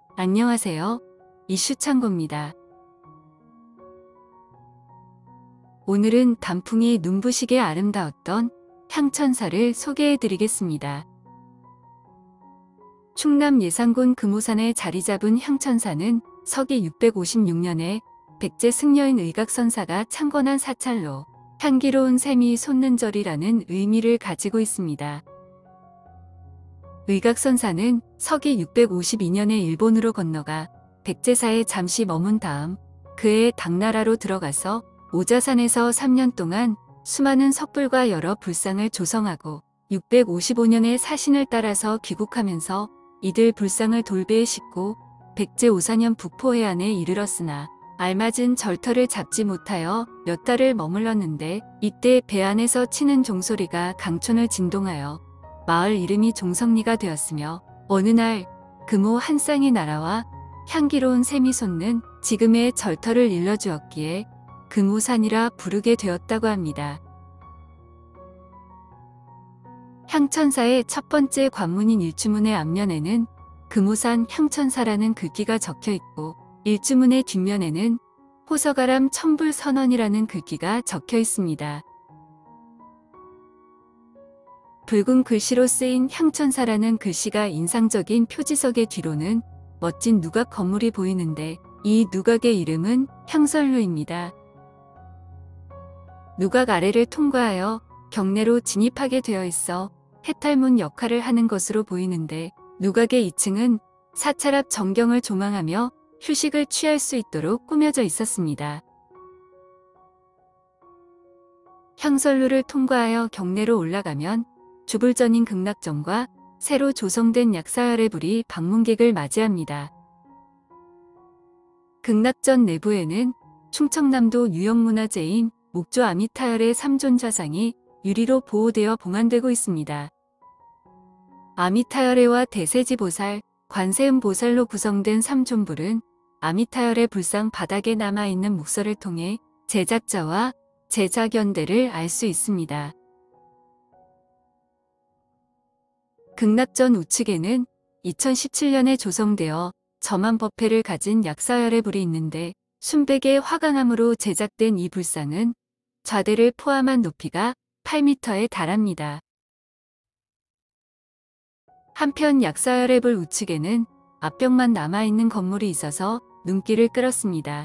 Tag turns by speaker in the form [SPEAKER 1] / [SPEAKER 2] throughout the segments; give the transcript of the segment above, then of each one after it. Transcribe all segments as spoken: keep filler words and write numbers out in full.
[SPEAKER 1] 안녕하세요. 이슈창고입니다. 오늘은 단풍이 눈부시게 아름다웠던 향천사를 소개해드리겠습니다. 충남 예산군 금오산에 자리잡은 향천사는 서기 육백오십육 년에 백제 승려인 의각선사가 창건한 사찰로 향기로운 샘이 솟는 절이라는 의미를 가지고 있습니다. 의각선사는 서기 육백오십이 년에 일본으로 건너가 백제사에 잠시 머문 다음 그해 당나라로 들어가서 오자산에서 삼 년 동안 수많은 석불과 여러 불상을 조성하고 육백오십오 년에 사신을 따라서 귀국하면서 이들 불상을 돌배에 싣고 백제 오사년 북포해안에 이르렀으나 알맞은 절터를 잡지 못하여 몇 달을 머물렀는데 이때 배 안에서 치는 종소리가 강촌을 진동하여 마을 이름이 종성리가 되었으며 어느 날 금오 한 쌍이 날아와 향기로운 샘이 솟는 지금의 절터를 일러주었기에 금오산이라 부르게 되었다고 합니다. 향천사의 첫 번째 관문인 일주문의 앞면에는 금오산 향천사라는 글귀가 적혀 있고 일주문의 뒷면에는 호서가람 천불선언이라는 글귀가 적혀 있습니다. 붉은 글씨로 쓰인 향천사라는 글씨가 인상적인 표지석의 뒤로는 멋진 누각 건물이 보이는데 이 누각의 이름은 향설루입니다. 누각 아래를 통과하여 경내로 진입하게 되어 있어 해탈문 역할을 하는 것으로 보이는데 누각의 이 층은 사찰 앞 정경을 조망하며 휴식을 취할 수 있도록 꾸며져 있었습니다. 향설루를 통과하여 경내로 올라가면 주불전인 극락전과 새로 조성된 약사열의 불이 방문객을 맞이합니다. 극락전 내부에는 충청남도 유형문화재인 목조 아미타열의 삼존 좌상이 유리로 보호되어 봉안되고 있습니다. 아미타열애와 대세지보살, 관세음보살로 구성된 삼존불은 아미타열의 불상 바닥에 남아있는 묵서를 통해 제작자와 제작 연대를 알 수 있습니다. 극락전 우측에는 이천십칠 년에 조성되어 점한 법회를 가진 약사열의 불이 있는데 순백의 화강암으로 제작된 이 불상은 좌대를 포함한 높이가 팔 미터에 달합니다. 한편 약사열의 불 우측에는 앞벽만 남아있는 건물이 있어서 눈길을 끌었습니다.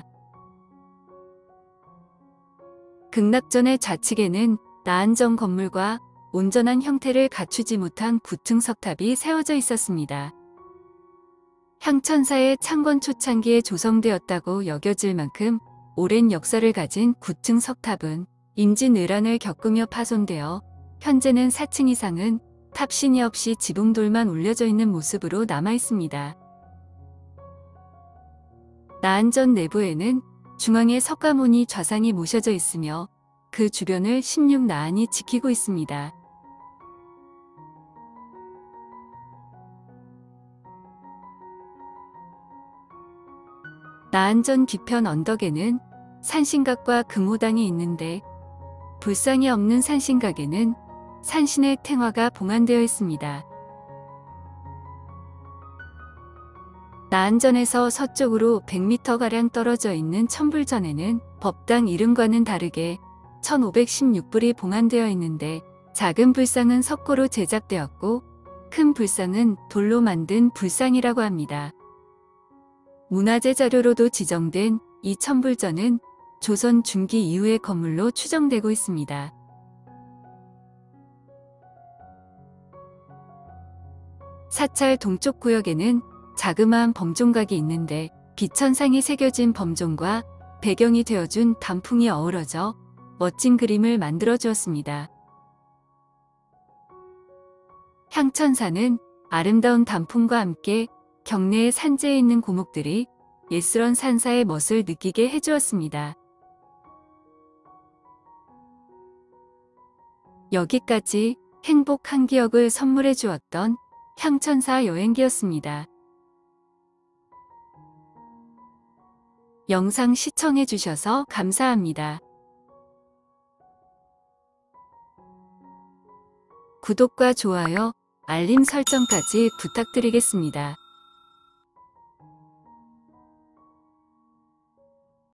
[SPEAKER 1] 극락전의 좌측에는 나안정 건물과 온전한 형태를 갖추지 못한 구 층 석탑이 세워져 있었습니다. 향천사의 창건 초창기에 조성되었다고 여겨질 만큼 오랜 역사를 가진 구 층 석탑은 임진왜란을 겪으며 파손되어 현재는 사 층 이상은 탑신이 없이 지붕돌만 올려져 있는 모습으로 남아있습니다. 나안전 내부에는 중앙에 석가모니 좌상이 모셔져 있으며 그 주변을 십육 나안이 지키고 있습니다. 나안전 뒤편 언덕에는 산신각과 금호당이 있는데 불상이 없는 산신각에는 산신의 탱화가 봉안되어 있습니다. 나안전에서 서쪽으로 백 미터가량 떨어져 있는 천불전에는 법당 이름과는 다르게 천오백십육 불이 봉안되어 있는데 작은 불상은 석고로 제작되었고 큰 불상은 돌로 만든 불상이라고 합니다. 문화재 자료로도 지정된 이 천불전은 조선 중기 이후의 건물로 추정되고 있습니다. 사찰 동쪽 구역에는 자그마한 범종각이 있는데 비천상이 새겨진 범종과 배경이 되어준 단풍이 어우러져 멋진 그림을 만들어 주었습니다. 향천사는 아름다운 단풍과 함께 경내의 산지에 있는 고목들이 예스런 산사의 멋을 느끼게 해주었습니다. 여기까지 행복한 기억을 선물해 주었던 향천사 여행기였습니다. 영상 시청해 주셔서 감사합니다. 구독과 좋아요, 알림 설정까지 부탁드리겠습니다.